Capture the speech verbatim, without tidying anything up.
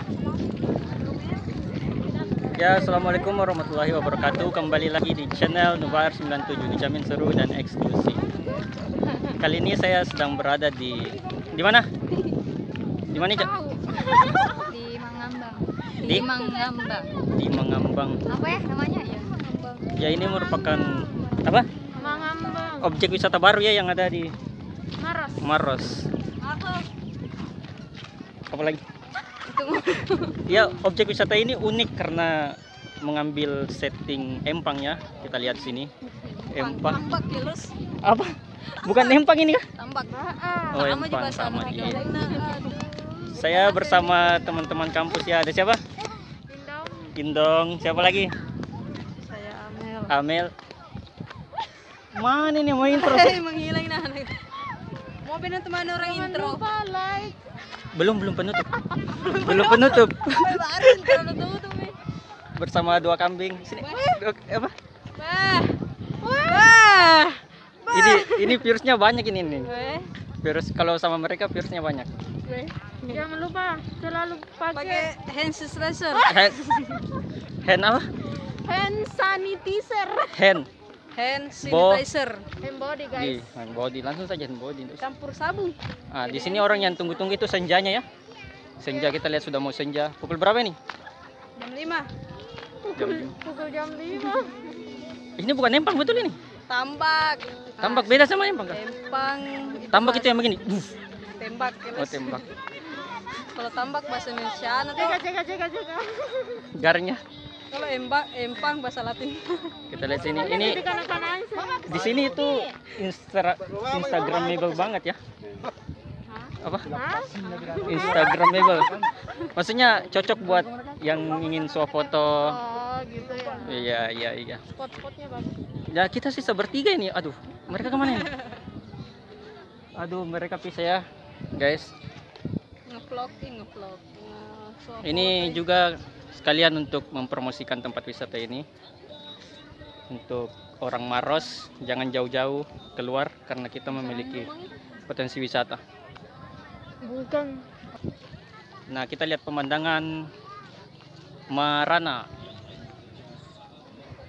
Ya, assalamualaikum warahmatullahi wabarakatuh. Kembali lagi di channel Nubar sembilan tujuh, dijamin seru dan eksklusif. Kali ini saya sedang berada di di mana? Di mana, Cak? Di Mangambang. Di? Di Mangambang. Di Mangambang. Apa ya namanya ya? Mangambang. Ya, ini merupakan apa? Mangambang. Objek wisata baru ya yang ada di Maros. Maros. Maros. Apa lagi? Itu. Ya, objek wisata ini unik karena mengambil setting empang ya. Kita lihat sini. Empang. Tambak kilus. Apa? Bukan empang ini kah? Tambak. Oh, empang sama iya. Saya bersama teman-teman kampus ya. Ada siapa? Indong. Indong. Siapa lagi? Saya Amel. Amel. Mana nih mau intro? Hei, menghilang nah. Mau benar teman orang intro. Like. Belum belum penutup. Belum penutup. Baru intro tutup nih. Bersama dua kambing. Sini. Dua- apa? Wah. Wah. Ini ini virusnya banyak ini nih. Weh. Virus kalau sama mereka virusnya banyak. Jangan lupa selalu pakai hand sanitizer. Hand, hand apa? Hand sanitizer. Hand. Hand Bo- sanitizer. Hand body Di hand body langsung saja hand body. Campur sabun. Ah, di sini orang yang tunggu-tunggu itu senjanya ya. Senja kita lihat sudah mau senja. Pukul berapa nih? Jam lima. Jam lima. Pukul jam lima. Ini bukan empang betul ini. Tambak. Tambak beda sama empang kan? Empang. Tambak itu yang begini. Buff. Tembak. Oh, tembak. Kalau tambak bahasa Indonesia atau cek cek cek cek. Garnya. Kalau embak empang bahasa Latin. Kita lihat sini. Ini di sini itu Insta Instagramable banget ya. Apa? Instagramable. Maksudnya cocok buat yang ingin swafoto. Oh gitu ya. Iya, iya, iya. Spot-spotnya bagus. Ya kita sisa bertiga ini. Aduh, mereka kemana ini? Aduh, mereka pisah ya, guys. Ngevlogging, ngevlog. Nge- Ini juga sekalian untuk mempromosikan tempat wisata ini. Untuk orang Maros, jangan jauh-jauh keluar karena kita memiliki potensi wisata. Bukan. Nah, kita lihat pemandangan Marana.